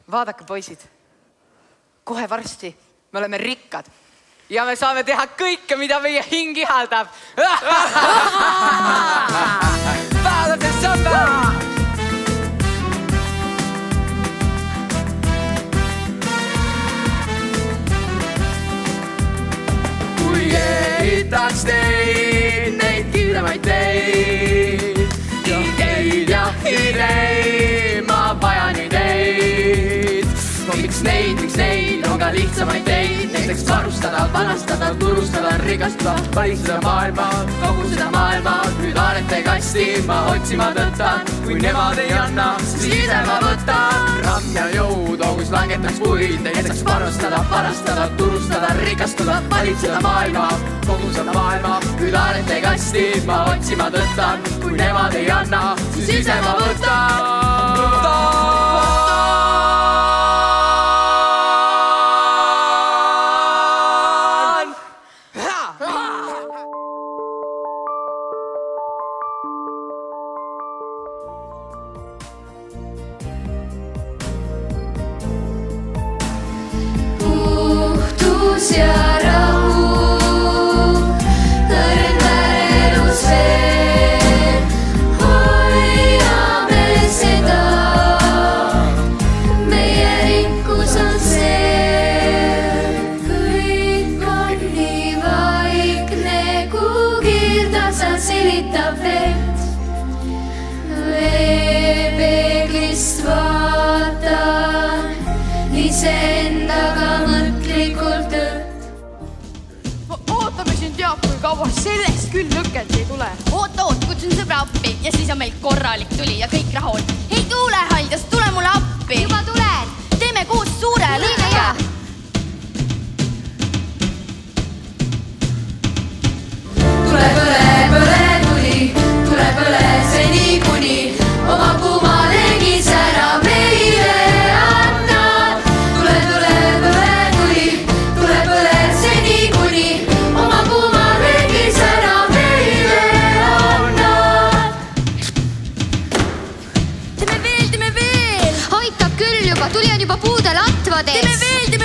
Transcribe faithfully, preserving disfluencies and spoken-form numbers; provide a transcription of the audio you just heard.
Vaadake, poisid, kohe varsti me oleme rikkad ja me saame teha kõike, mida meie hing ihaldab. Vaadake sõnda! Kui ehitaks teid, neid kiiremaid teid, ideid ja ideid, ma vajan ideid. Miks neid, miks neid, on ka lihtsamaid teid, näiteks varustada, vanastada, turustada, rikastada, valitseda maailma, kogu seda maailma. Nüüd aarete kasti ma otsima tõttan, kui nemad ei anna, siis ise ma võtan. Ramm ja jõud, kus langetaks puid, näiteks varustada, varastada, turustada, rikastada, valitseda maailma, kogu seda maailma. Nüüd aarete kasti ma otsima tõttan, kui nemad ei anna, siis ise ma võtan. Ja rahu, õrn elus veel, hoiame seda, meie rikkus on see. Kõik on nii vaikne, kui kiirtasa silitab vett, veepeeglist vaatan, iseendaga mõtlikult õht. Ootame sind teab, kui kaua sellest küll lõkend ei tule. Oot, oot, kutsun sõbra appi ja siis on meil korralik tuli ja kõik rahul. Hei tuulehaldjas, tule mulle appi. Juba tulen. Teeme koos suure lõkke. Tule põle, põle tuli, tule põle seni kuni oma kuuma legis ära meile annad. Tule, tule, põle tuli, tule põle seni kuni oma kuuma legis ära meile annad. Teeme veel, teeme veel. Aitab küll juba, tuli on juba puudel atva tees. Teeme veel, teeme